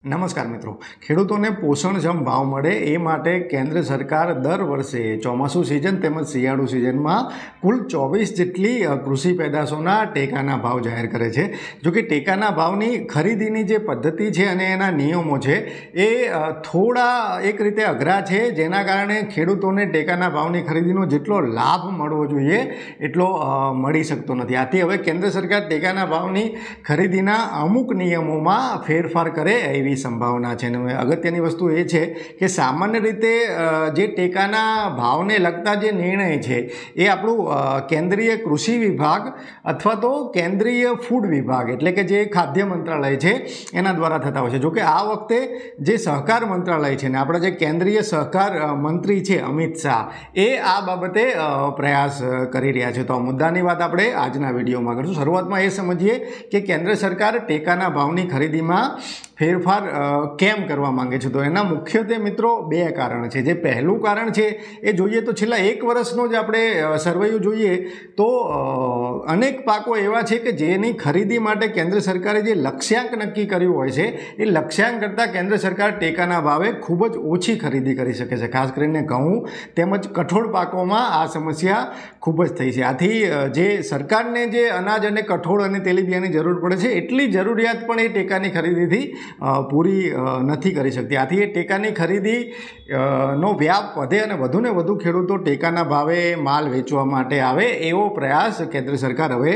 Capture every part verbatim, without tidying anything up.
નમસ્કાર મિત્રો, ખેડૂતોને પોષણક્ષમ ભાવ મળે એ માટે કેન્દ્ર સરકાર દર વર્ષે ચોમાસું સિઝન તેમજ શિયાળુ સિઝનમાં કુલ ચોવીસ જેટલી કૃષિ પેદાશોના ટેકાના ભાવ જાહેર કરે છે। જો કે ટેકાના ભાવની ખરીદીની જે પદ્ધતિ છે અને એના નિયમો છે એ થોડા એક રીતે અઘરા છે, જેના કારણે ખેડૂતોને ટેકાના ભાવની ખરીદીનો જેટલો લાભ મળવો જોઈએ એટલો મળી શકતો નથી। આથી હવે કેન્દ્ર સરકાર ટેકાના ભાવની ખરીદીના અમુક નિયમોમાં ફેરફાર કરે એવી સંભાવના છે। અને અગત્યની વસ્તુ એ છે કે સામાન્ય રીતે જે ટેકાના ભાવને લગતા જે નિર્ણય છે એ આપણું કેન્દ્રીય કૃષિ વિભાગ અથવા તો કેન્દ્રીય ફૂડ વિભાગ એટલે કે જે ખાદ્ય મંત્રાલય છે એના દ્વારા થતા હોય છે। જોકે આ વખતે જે સહકાર મંત્રાલય છે ને આપણા જે કેન્દ્રીય સહકાર મંત્રી છે અમિત શાહ એ આ બાબતે પ્રયાસ કરી રહ્યા છે। તો આ મુદ્દાની વાત આપણે આજના વિડીયોમાં કરીશું। શરૂઆતમાં એ સમજીએ કે કેન્દ્ર સરકાર ટેકાના ભાવની ખરીદીમાં ફેરફાર કેમ કરવા માંગે છે। તો એના મુખ્યત્વે મિત્રો બે કારણ છે। જે પહેલું કારણ છે એ જોઈએ તો છેલ્લા એક વર્ષનો જ આપણે સર્વેયું જોઈએ તો અનેક પાકો એવા છે કે જેની ખરીદી માટે કેન્દ્ર સરકારે જે લક્ષ્યાંક નક્કી કર્યું હોય છે એ લક્ષ્યાંક કરતાં કેન્દ્ર સરકાર ટેકાના ભાવે ખૂબ જ ઓછી ખરીદી કરી શકે છે। ખાસ કરીને ઘઉં તેમજ કઠોળ પાકોમાં આ સમસ્યા ખૂબ જ થઈ છે। આથી જે સરકારને જે અનાજ અને કઠોળ અને તેલીબિયાંની જરૂર પડે છે એટલી જરૂરિયાત પણ એ ટેકાની ખરીદીથી પૂરી નથી કરી શકતી। આથી એ ટેકાની ખરીદી નો વ્યાપ વધે અને વધુને વધુ ખેડૂતો ટેકાના ભાવે માલ વેચવા માટે આવે એવો પ્રયાસ કેન્દ્ર સરકાર હવે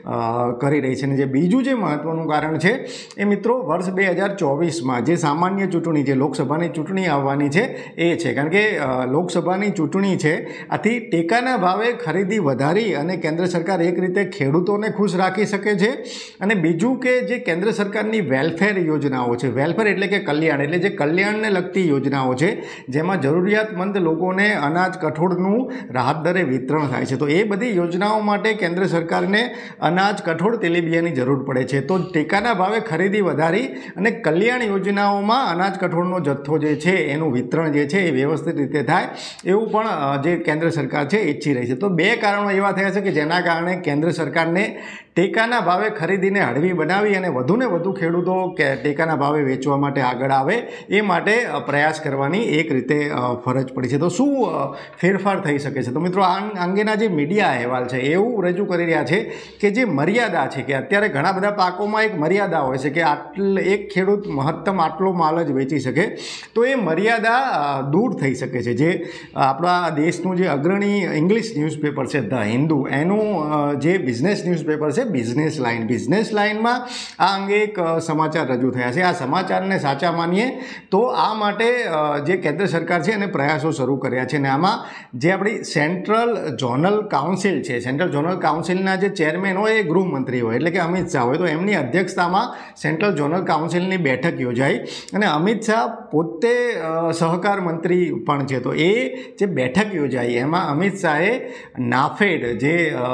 કરી રહી છે। અને જે બીજું જે મહત્ત્વનું કારણ છે એ મિત્રો વર્ષ બે હજાર ચોવીસમાં જે સામાન્ય ચૂંટણી જે લોકસભાની ચૂંટણી આવવાની છે એ છે। કારણ કે લોકસભાની ચૂંટણી છે, આથી ટેકાના ભાવે ખરીદી વધારી અને કેન્દ્ર સરકાર એક રીતે ખેડૂતોને ખુશ રાખી શકે છે। અને બીજું કે જે કેન્દ્ર સરકારની વેલફેર યોજનાઓ છે, વેલફેર એટલે કે કલ્યાણ એટલે જે કલ્યાણને લગતી યોજનાઓ છે જેમાં જરૂરિયાતમંદ લોકોને અનાજ કઠોળનું રાહત દરે વિતરણ થાય છે, તો એ બધી યોજનાઓ માટે કેન્દ્ર સરકારને અનાજ કઠોળ તેલીબિયાંની જરૂર પડે છે। તો ટેકાના ભાવે ખરીદી વધારી અને કલ્યાણ યોજનાઓમાં અનાજ કઠોળનો જથ્થો જે છે એનું વિતરણ જે છે એ વ્યવસ્થિત રીતે થાય એવું પણ જે કેન્દ્ર સરકાર છે ઈચ્છી રહી છે। તો બે કારણો એવા થયા છે કે જેના કારણે કેન્દ્ર સરકારને ટેકાના ભાવે ખરીદીને હળવી બનાવી અને વધુને વધુ ખેડૂતો કે ટેકાના ભાવે વેચવા માટે આગળ આવે એ માટે પ્રયાસ કરવાની એક રીતે ફરજ પડી છે। તો શું ફેરફાર થઈ શકે છે? તો મિત્રો આ અંગેના જે મીડિયા અહેવાલ છે એવું રજૂ કરી રહ્યા છે કે જે મર્યાદા છે કે અત્યારે ઘણા બધા પાકોમાં એક મર્યાદા હોય છે કે આટલ એક ખેડૂત મહત્તમ આટલો માલ જ વેચી શકે, તો એ મર્યાદા દૂર થઈ શકે છે। જે આપણા દેશનું જે અગ્રણી ઇંગ્લિશ ન્યૂઝપેપર છે ધ હિન્દુ, એનું જે બિઝનેસ ન્યૂઝપેપર છે બિઝનેસ લાઇન, બિઝનેસ લાઇનમાં આ અંગે એક સમાચાર રજૂ થયા છે। આ સમાચારને સાચા માનીએ તો આ માટે જે કેન્દ્ર સરકાર છે એને પ્રયાસો શરૂ કર્યા છે। અને આમાં જે આપણી સેન્ટ્રલ ઝોનલ કાઉન્સિલ છે, સેન્ટ્રલ ઝોનલ કાઉન્સિલના જે ચેરમેન હોય એ ગૃહમંત્રી હોય એટલે કે અમિત શાહ હોય, તો એમની અધ્યક્ષતામાં સેન્ટ્રલ ઝોનલ કાઉન્સિલની બેઠક યોજાઈ અને અમિત શાહ પોતે સહકાર મંત્રી પણ છે, તો એ જે બેઠક યોજાઈ એમાં અમિત શાહે નાફેડ જે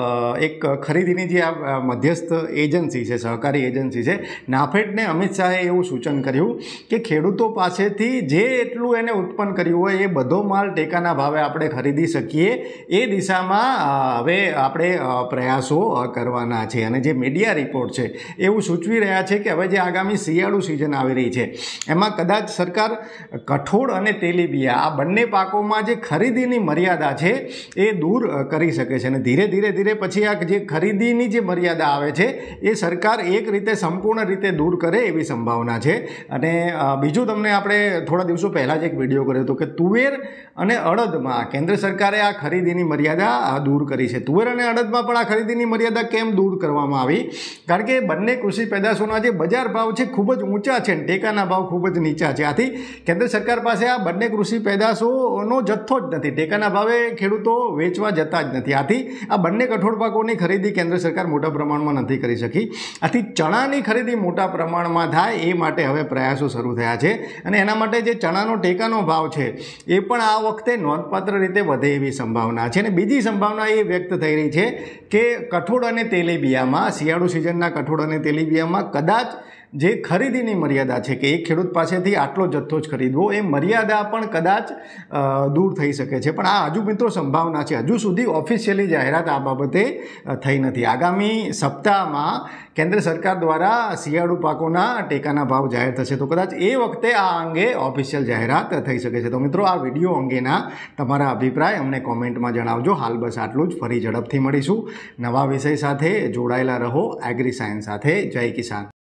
એક ખરીદીની જે આ મધ્યસ્થ એજન્સી છે, સહકારી એજન્સી છે, નાફેડને અમિત શાહે એવું સૂચન કર્યું કે ખેડૂતો પાસેથી જે એટલું એને ઉત્પન્ન કર્યું હોય એ બધો માલ ટેકાના ભાવે આપણે ખરીદી શકીએ એ દિશામાં હવે આપણે પ્રયાસો કરવાના છે। અને જે મીડિયા રિપોર્ટ છે એવું સૂચવી રહ્યા છે કે હવે જે આગામી શિયાળુ સિઝન આવી રહી છે એમાં કદાચ સરકાર કઠોળ અને તેલીબિયાં આ બંને પાકોમાં જે ખરીદીની મર્યાદા છે એ દૂર કરી શકે છે। અને ધીરે ધીરે ધીરે પછી આ જે ખરીદીની જે મર્યાદા આવે છે એ સરકાર એક રીતે સંપૂર્ણ રીતે દૂર કરે એવી સંભાવના છે। અને બીજું તમને આપણે થોડા દિવસો પહેલાં જ એક વિડીયો કર્યો હતો કે તુવેર અને અડદમાં કેન્દ્ર સરકારે આ ખરીદીની મર્યાદા દૂર કરી છે। તુવેર અને અડદમાં પણ આ ખરીદીની મર્યાદા કેમ દૂર કરવામાં આવી? કારણ કે બંને કૃષિ પેદાશોના જે બજાર ભાવ છે ખૂબ જ ઊંચા છે અને ટેકાના ભાવ ખૂબ જ નીચા છે। આથી કેન્દ્ર સરકાર પાસે આ બંને કૃષિ પેદાશોનો જથ્થો જ નથી, ટેકાના ભાવે ખેડૂતો વેચવા જતા જ નથી। આથી આ બંને કઠોળ પાકોની ખરીદી કેન્દ્ર સરકાર મોટા પ્રમાણમાં નથી કરી શકી। આથી ચણાની ખરીદી મોટા પ્રમાણમાં થાય એ માટે હવે પ્રયાસો શરૂ થયા છે। અને એના માટે જે ચણાનો ટેકાનો ભાવ છે એ પણ આ વખતે નોંધપાત્ર રીતે વધે એવી સંભાવના છે। અને બીજી સંભાવના એ વ્યક્ત થઈ રહી છે કે કઠોળ અને તેલીબિયાંમાં શિયાળુ સિઝનના કઠોળ અને તેલીબિયાંમાં કદાચ જે ખરીદીની મર્યાદા છે કે એક ખેડૂત પાસેથી આટલો જથ્થો જ ખરીદવો, એ મર્યાદા પણ કદાચ દૂર થઈ શકે છે. પણ આ હજુ મિત્રો સંભાવના છે, હજુ સુધી ઓફિશિયલી જાહેરાત આ બાબતે થઈ નથી. આગામી સપ્તાહમાં કેન્દ્ર સરકાર દ્વારા શિયાળુ પાકોના ટેકાના ભાવ જાહેર થશે, તો કદાચ એ વખતે આ અંગે ઓફિશિયલ જાહેરાત થઈ શકે છે. તો મિત્રો આ વિડીયો અંગેના તમારા અભિપ્રાય અમને કોમેન્ટમાં જણાવજો. હાલ બસ આટલું જ. ફરી ઝડપથી મળીશું નવા વિષય સાથે. જોડાયેલા રહો એગ્રી સાયન્સ સાથે. જય કિસાન.